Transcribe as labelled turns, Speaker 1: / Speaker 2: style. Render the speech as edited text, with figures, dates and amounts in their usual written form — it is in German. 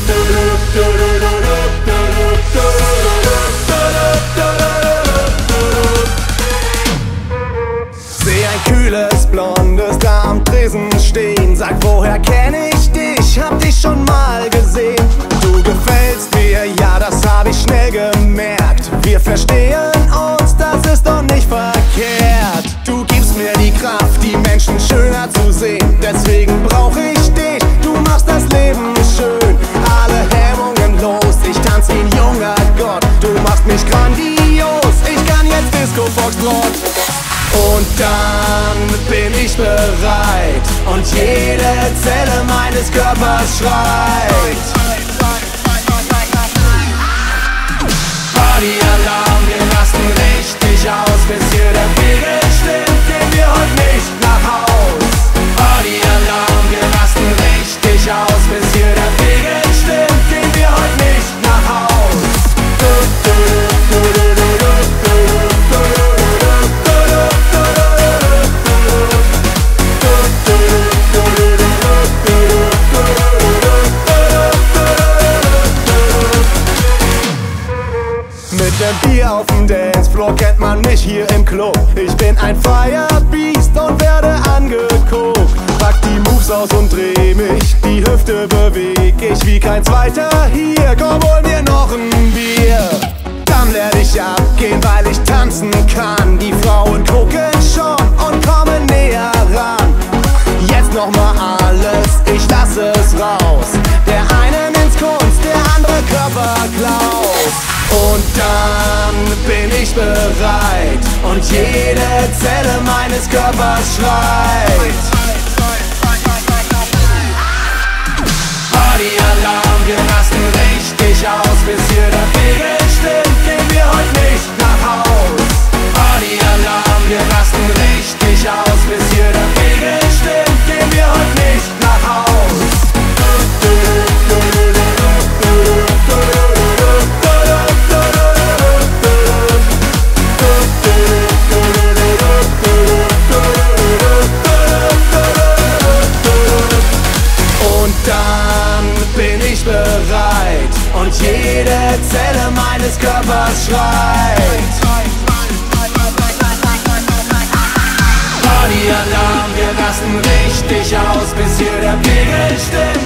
Speaker 1: Seh ein kühles Blondes da am Tresen stehen. Sag, woher kenn ich dich? Hab dich schon mal gesehen. Du gefällst mir, ja, das hab ich schnell gemerkt. Wir verstehen uns, das ist doch nicht verkehrt. Du gibst mir die Kraft, die Menschen schöner zu sehen. Deswegen brauch ich dich, du machst das Leben schön. Alle Hemmungen los, ich tanz wie ein junger Gott. Du machst mich grandios, ich kann jetzt Disco Foxtrot. Und dann bin ich bereit und jede Zelle meines Körpers schreit. Partyalarm, wir rasten richtig aus, bis hier der Pegel stimmt, gehen wir heute nicht nach Haus. Partyalarm, wir rasten richtig aus, bis hier der Pegel stimmt, gehen wir heute nicht nach Haus. Mit dem Bier auf dem Dancefloor kennt man mich hier im Club. Ich bin ein Firebeast und werde angeguckt. Pack die Moves aus und dreh mich, die Hüfte beweg ich wie kein zweiter hier. Komm, hol mir noch ein Bier. Dann werd ich abgehen, weil ich tanzen kann. Die Frauen gucken schon und kommen näher ran. Jetzt noch mal alles, ich lasse es raus. Der eine nimmt Kunst, der andere Körperklaus. Und dann bin ich bereit und jede Zelle meines Körpers schreit. Partyalarm, wir rasten richtig aus, bis hier der Pegel stimmt, gehen wir heute nicht nach Haus. Partyalarm, wir rasten richtig aus, bis hier der Pegel stimmt, gehen wir heute nicht nach Haus. Und dann bin ich bereit und jede Zelle meines Körpers schreit. Partyalarm, wir rasten richtig aus, bis hier der Pegel stimmt.